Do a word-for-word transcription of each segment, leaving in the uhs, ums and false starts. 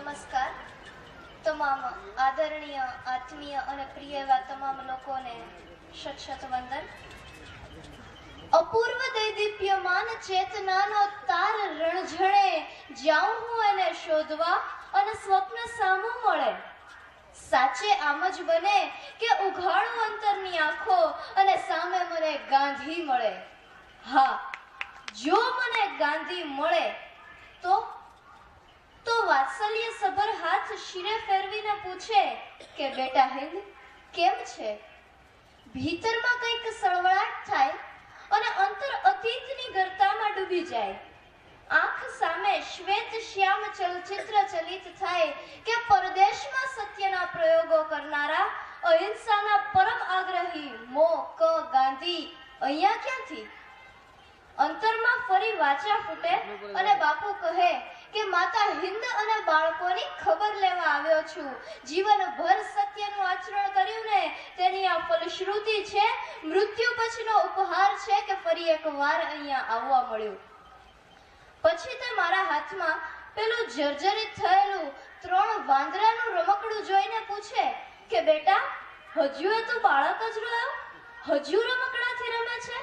નમસ્કાર. તમામ આદરણીય આત્મીય અને પ્રિય એવા તમામ લોકોને શત શત વંદન. અપૂર્વ દૈદીપ્યમાન ચેતનાનો તાર રણઝણે જાઉં હું એને શોધવા અને સ્વપ્ન સામું મળે. સાચે આમ જ બને કે ઉઘાડું અંતરની આંખો અને સામે મને ગાંધી મળે. હા, જો મને ગાંધી મળે તો તો વાત્સલ્ય સભર હાથ શિરે ફેરવીને પૂછે કે બેટા હિંદ કેમ છે. ભીતરમાં કંઈક સળવળાટ થાય અને અંતર અતીતની ગર્તામાં ડૂબી જાય. આંખ સામે શ્વેત શ્યામ ચલચિત્ર ચલિત થાય કે પરદેશમાં સત્યના પ્રયોગો કરનારા અહિંસાના પરમ આગ્રહી મો ક ગાંધી અહીંયા ક્યાંથી. અંતરમાં ફરી વાચા ફૂટે અને બાપુ કહે કે માતા હિંદ અને બાળકોની ખબર લેવા આવ્યો છું. જીવનભર સત્યનું આચરણ કર્યું ને તેની આ ફલશ્રુતિ છે. મૃત્યુ પછીનો ઉપહાર છે કે ફરી એકવાર અહીંયા આવવા મળ્યું. પછી તે મારા હાથમાં પેલું જર્જરિત થયેલું ત્રણ વાંદરાનું રમકડું જોઈને પૂછે કે બેટા હજુ એ તું બાળક જ રહ્યો, હજુ રમકડાથી રમે છે.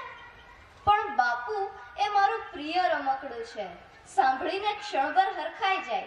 પણ બાપુ એ મારું પ્રિય રમકડું છે. સાંભળીને ક્ષણભર હરખાઈ જાય.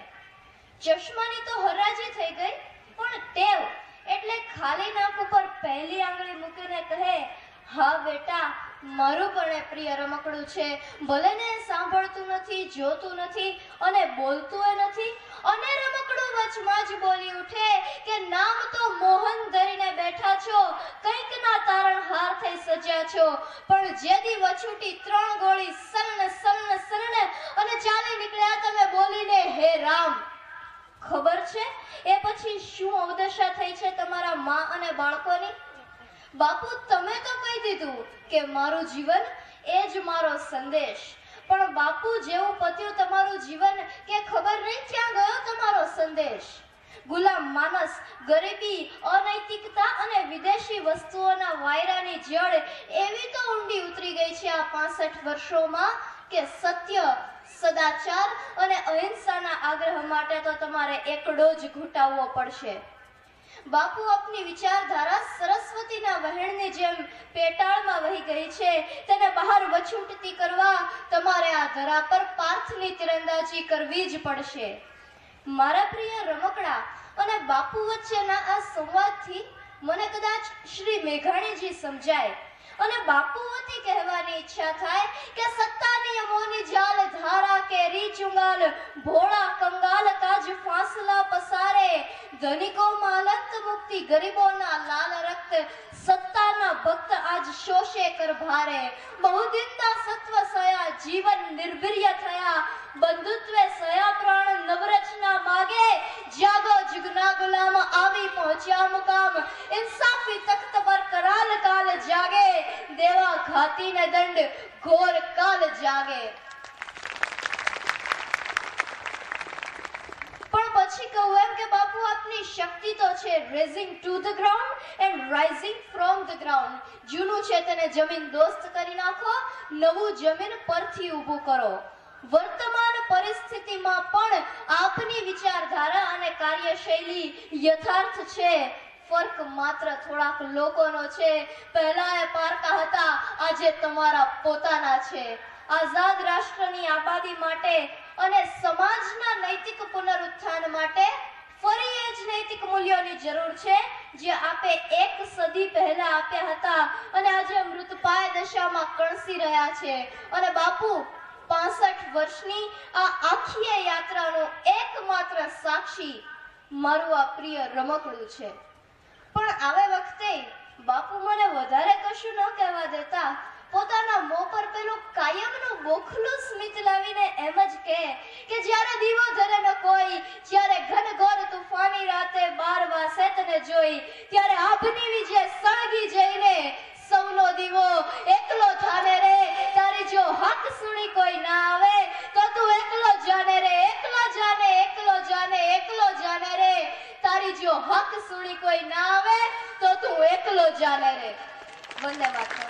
ચશ્માની તો હરાજી થઈ ગઈ, પણ ટેવ એટલે ખાલી નાક ઉપર પહેલી આંગળી મૂકીને કહે હા બેટા મારું પણ એ પ્રિય રમકડું છે. ભલે ને સાંભળતું નથી, જોતું નથી અને બોલતું એ નથી. અને રમકડું વચમાં જ બોલી ઉઠે કે નામ તો મોહન ધરીને બેઠા છો, કંઈક ના તારણહાર થઈ સજ્યા છો, પણ જેદી વછૂટી ત્રણ ગોળી સલન સલન સલન અને ચાલી નીકળ્યા તમે બોલીને હે રામ. ખબર છે એ પછી શું અવદશા થઈ છે તમારા માં અને બાળકોની. બાપુ તમે તો કહી દીધું કે મારું જીવન એ જ મારો સંદેશ, પણ બાપુ જેવું પત્યું તમારું જીવન કે ખબર નહીં ક્યાં ગયો તમારો સંદેશ. ગુલામ માનસ, ગરીબી, અનૈતિકતા અને વિદેશી વસ્તુઓના વાયરાની જડ એવી તો ઊંડી ઉતરી ગઈ છે આ પાસઠ વર્ષોમાં કે સત્ય, સદાચાર અને અહિંસાના આગ્રહ માટે તો તમારે એકડો જ ઘૂંટાવવો પડશે. બાપુ આપની વિચારધારા સરસ્વતીના વહેણની જેમ પેટાળમાં વહી ગઈ છે. તેને બહાર વછૂટતી કરવા તમારે આ ધરા પર પાર્થની તીરંદાજી કરવી જ પડશે. મારા પ્રિય રમકડા અને બાપુ વચ્ચેના આ સંવાદથી મને કદાચ શ્રી મેઘાણીજી સમજાય અને બાપુ વતી કહેવાની ઈચ્છા થાય કે સત્તા નિયમોની જાલ ધારા કેરી ચુંગાલ ભોળા કંગાલ તાજ ફાંસલા પસારે. ધનિકોમાં અનંત મુક્તિ, ગરીબોના લાલ રક્ત, સત્તાના ભક્ત આજ શોષે કર ભારે. બહુદિનતા સત્વ સયા, જીવન નિર્ભીર્ય થયા, બંધુત્વે સયા પ્રાણ નવરચના માગે. જાગો જુગના ગુલામ આવી પહોંચ્યા મુકામ, ઇન્સાફી તખ્ત પર કરાલ કાલ જાગે. દેવા ઘાતીને દંડ ઘોર કાલ જાગે. પણ પછી કહું એમ કે બાપુ આપની શક્તિ તો છે raising to the ground and rising from the ground. જૂનું છે તેને જમીન દોસ્ત કરી નાખો, નવું જમીન પરથી ઊભું કરો. વર્તમાન પરિસ્થિતિમાં પણ આપની વિચારધારા અને કાર્યશૈલી યથાર્થ છે. ફર્ક માત્ર થોડાક લોકોનો છે. પહેલા એ પારકા હતા, આજે તમારા પોતાના છે. આઝાદ રાષ્ટ્રની આબાદી માટે અને સમાજના નૈતિક પુનરુત્થાન માટે ફરી એ જ નૈતિક મૂલ્યોની જરૂર છે જે આપે એક સદી પહેલા આપ્યા હતા અને આજે મૃતપાય દશામાં કણસી રહ્યા છે. અને બાપુ પાસઠ વર્ષની આ આખી યાત્રાનો એકમાત્ર સાક્ષી મારું આ પ્રિય રમકડું છે. પણ આવે વખતે બાપુ મને વધારે કશું ન કહેવા દેતા પોતાના મોં પર પેલું કાયમનું બોખલું સ્મિત લાવીને એમ જ કહે કે જ્યારે દીવો ધરે ન કોઈ, જ્યારે ઘનઘોર તુફાની રાતે બાર વાસે તને જોઈ, ત્યારે આભની વિજે સળગી જઈને સૌનો દીવો એકલો થાને રે. તારી જો હક સુણી કોઈ ના આવે તો તું એકલો જાને રે, એકલો જાને, એકલો જાને, એકલો જાને રે. તારી જો હક સુણી કોઈ ના આવે તો તું એકલો જાને રે. વંદે માતરમ.